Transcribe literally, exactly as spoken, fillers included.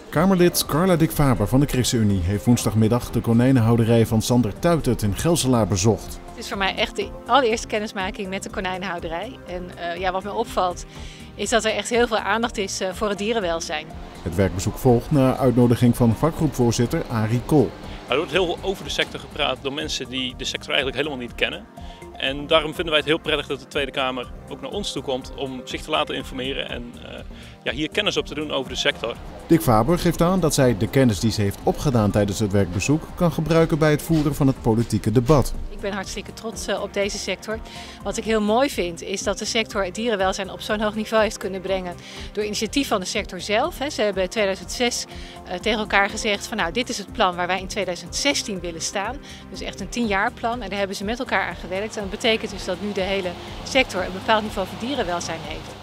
Kamerlid Carla Dick Faber van de ChristenUnie heeft woensdagmiddag de konijnenhouderij van Sander Tuitert in Gelselaar bezocht. Het is voor mij echt de allereerste kennismaking met de konijnenhouderij. En uh, ja, wat me opvalt is dat er echt heel veel aandacht is uh, voor het dierenwelzijn. Het werkbezoek volgt na uitnodiging van vakgroepvoorzitter Arie Kool. Er wordt heel veel over de sector gepraat door mensen die de sector eigenlijk helemaal niet kennen. En daarom vinden wij het heel prettig dat de Tweede Kamer ook naar ons toe komt om zich te laten informeren en uh, ja, hier kennis op te doen over de sector. Dick Faber geeft aan dat zij de kennis die ze heeft opgedaan tijdens het werkbezoek kan gebruiken bij het voeren van het politieke debat. Ik ben hartstikke trots op deze sector. Wat ik heel mooi vind is dat de sector het dierenwelzijn op zo'n hoog niveau heeft kunnen brengen door initiatief van de sector zelf. Ze hebben in tweeduizend zes tegen elkaar gezegd van nou, dit is het plan waar wij in tweeduizend zestien willen staan. Dus echt een tien jaar plan en daar hebben ze met elkaar aan gewerkt. En dat betekent dus dat nu de hele sector een bepaald niveau van dierenwelzijn heeft.